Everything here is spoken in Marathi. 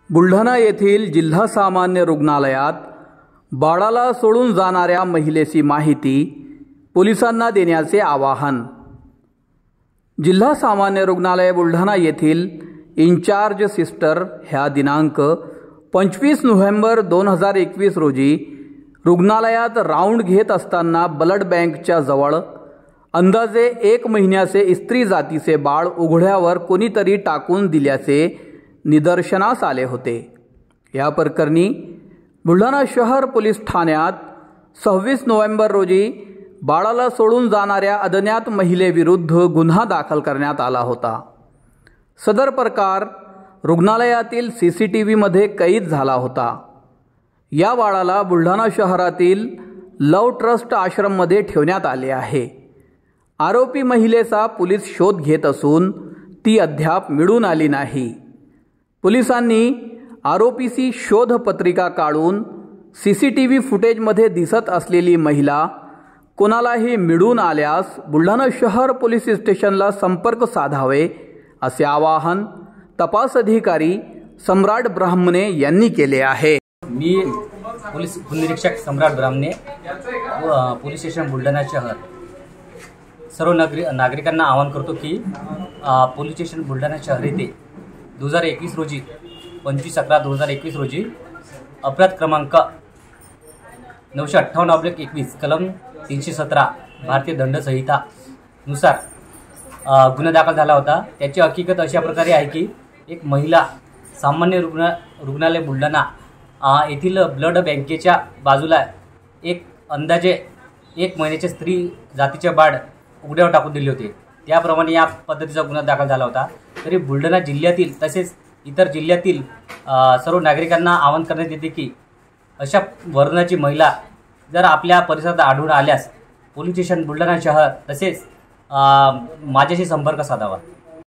बुलढाणा येथील जिल्हा सामान्य रुग्णालयात बाळाला सोडून जाणाऱ्या महिलेची माहिती पोलिसांना देण्याचे आवाहन। जिल्हा सामान्य रुग्णालय बुलढाणा येथील इंचार्ज सिस्टर ह्या दिनांक 25 नोव्हेंबर 2021 रोजी रुग्णालयात राऊंड घेत असताना ब्लड बँकच्या जवळ अंदाजे 1 महिन्याचे स्त्री जातीचे बाळ उघड्यावर कोणीतरी टाकून दिल्याचे निदर्शनास आले होते। या प्रकरणी बुलढाणा शहर पोलीस ठाण्यात 26 नोव्हेंबर रोजी बाळाला सोडून जाणाऱ्या अज्ञात महिलेविरुद्ध गुन्हा दाखल करण्यात आला होता। सदर प्रकार रुग्णालयातील CCTVमध्ये कैद झाला होता। या बाळाला बुलढाणा शहरातील लव ट्रस्ट आश्रममध्ये ठेवण्यात आले आहे। आरोपी महिलेचा पोलीस शोध घेत असून ती अद्याप मिळून आली नाही। पोलिसांनी आरोपीची शोध पत्रिका काढून CCTV फुटेजमध्ये दिसत असलेली महिला कोणालाही मिळून आल्यास बुलढाणा शहर पोलीस स्टेशनला संपर्क साधावे असे आवाहन तपास अधिकारी सम्राट ब्राह्मणे यांनी केले आहे। मी पोलीस निरीक्षक सम्राट ब्राह्मणे पोलीस स्टेशन बुलढाणा शहर सर्व नागरिकांना आवाहन करतो की पोलीस स्टेशन बुलढाणा शहर येथे 2021 रोजी 25/11/2021 रोजी अपराध क्रमांक 958/21 कलम 317 भारतीय दंड संहिता नुसार गुन्हा दाखल झाला होता। त्याची हकीकत अशा प्रकारे आहे की एक महिला सामान्य रुग्णालय बुलढाणा येथील ब्लड बँकेच्या बाजूला एक अंदाजे 1 महिन्याचे स्त्री जातीचे बाळ उघड्यावर टाकून दिले होते। त्याप्रमाणे या पद्धतीचा गुन्हा दाखल झाला होता। तरी बुलढाणा जिल्ह्यातील तसेच इतर जिल्ह्यातील सर्व नागरिकांना आवाहन करण्यात येते की अशा वर्णाची महिला जर आपल्या परिसरात आढळून आल्यास पोलीस स्टेशन बुलढाणा शहर तसेच माझ्याशी संपर्क साधावा।